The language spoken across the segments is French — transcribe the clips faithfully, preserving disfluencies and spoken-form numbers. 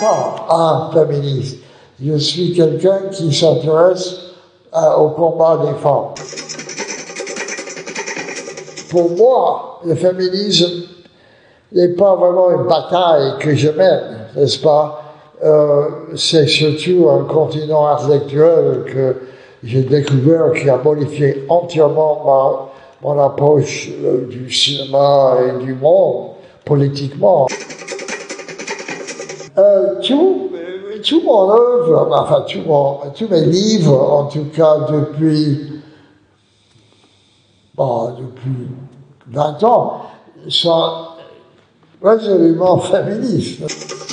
pas un féministe. Je suis quelqu'un qui s'intéresse au combat des femmes. Pour moi, le féminisme n'est pas vraiment une bataille que je mène, n'est-ce pas? Euh, c'est surtout un continent intellectuel que j'ai découvert qui a modifié entièrement ma, mon approche euh, du cinéma et du monde, politiquement. Euh, tout, tout mon œuvre, enfin tout mon, tous mes livres, en tout cas depuis, bon, depuis vingt ans, sont résolument féministes.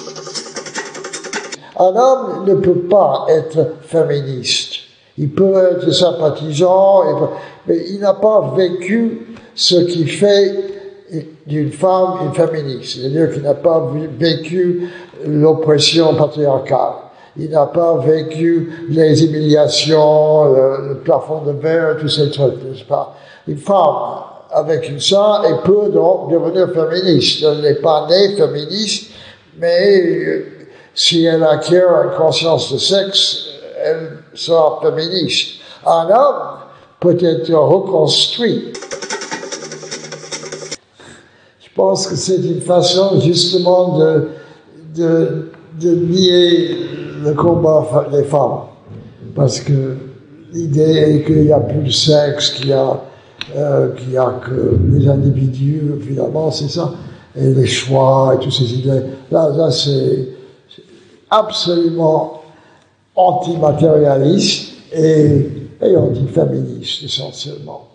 Un homme ne peut pas être féministe. Il peut être sympathisant, mais il n'a pas vécu ce qui fait d'une femme une féministe. C'est-à-dire qu'il n'a pas vécu l'oppression patriarcale. Il n'a pas vécu les humiliations, le, le plafond de verre, tous ces trucs, n'est-ce pas? Une femme avec une ça, elle peut donc devenir féministe. Elle n'est pas née féministe, mais si elle acquiert une conscience de sexe, elle sera féministe. Un homme peut être reconstruit. Je pense que c'est une façon justement de, de, de nier le combat des femmes. Parce que l'idée est qu'il n'y a plus de sexe, qu'il y a, euh, qu'il y a que les individus, finalement, c'est ça. Et les choix et toutes ces idées. Là, là c'est absolument antimatérialiste et, et antiféministe, essentiellement.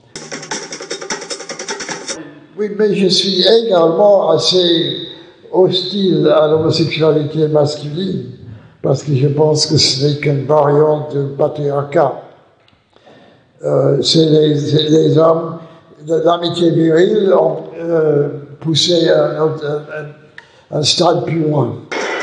Oui, mais je suis également assez hostile à l'homosexualité masculine, parce que je pense que ce n'est qu'une variante de patriarcat. Euh, c'est les, les hommes de l'amitié virile ont euh, poussé un, un, un stade plus loin.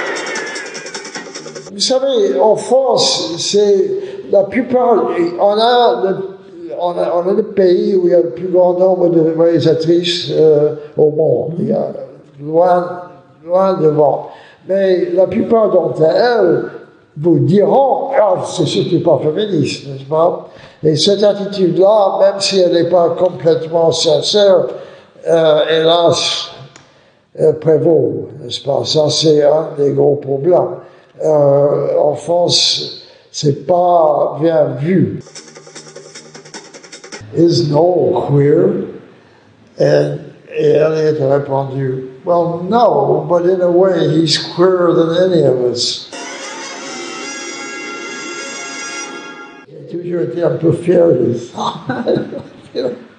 Vous savez, en France, c'est la plupart, on a le, on a, on a le pays où il y a le plus grand nombre de réalisatrices euh, au monde. Il y a loin, loin devant. Mais la plupart d'entre elles vous diront, ah, c'est surtout pas féministe, n'est-ce pas? Et cette attitude-là, même si elle n'est pas complètement sincère, euh, hélas, euh, prévaut, n'est-ce pas? Ça, c'est un des gros problèmes. Euh, en France, c'est pas bien vu. Is Noel queer? And Elliot a répondu, well, no, but in a way, he's queerer than any of us. J'ai toujours été un peu fier de ça.